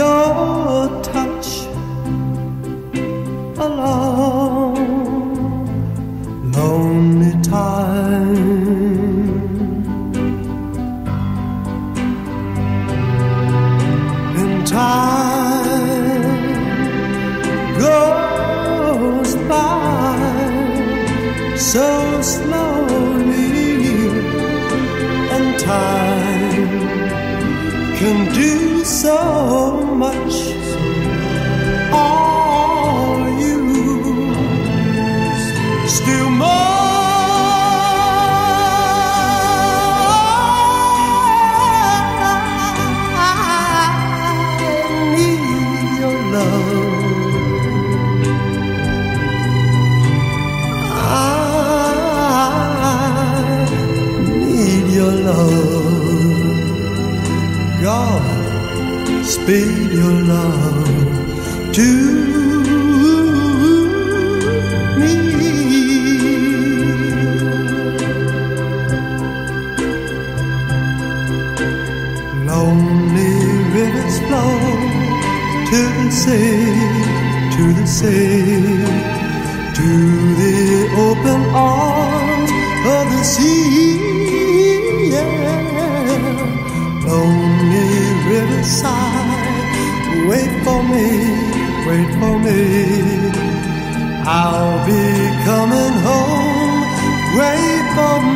your touch a long, lonely time. And time goes by so slowly, and time can do so much. All you still God, speed your love to me. Lonely rivers flow to the sea, to the sea, to the open arms of the sea. Lonely riverside, wait for me, wait for me. I'll be coming home, wait for me.